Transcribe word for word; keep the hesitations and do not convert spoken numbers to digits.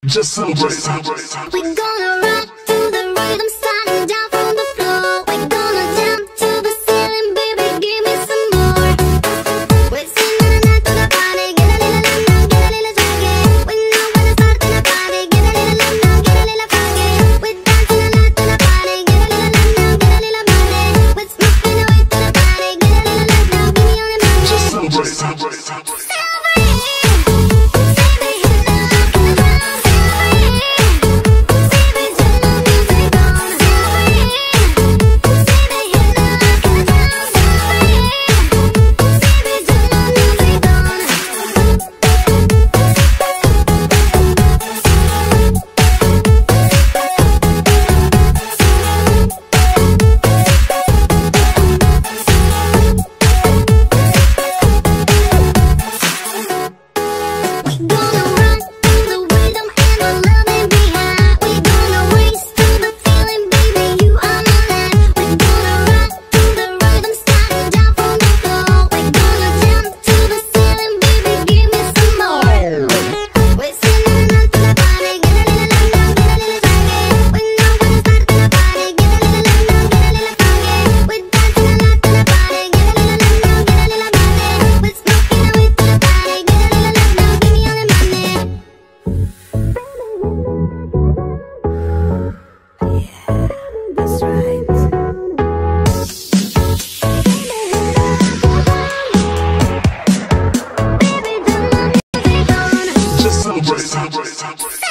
Just celebrate. We're gonna rock to the rhythm, starting down from the floor. We're gonna jump to the ceiling, baby, give me some more. We're singing the night to the party, get a little loud now, get a little jaggy. We know when to start in the party, get a little loud now, get a little funky. We're dancing the night to the party, get a little loud now, get a little body. We're smoking away to the party, get a little loud now, give me all the money. Just celebrate. Celebrate. Celebrate.